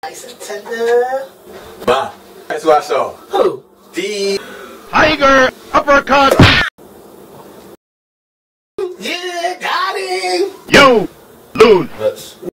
Nice and tender. Ma, guess who I saw? Who? The Tiger uppercut. Yeah, got him. You lose. Nuts.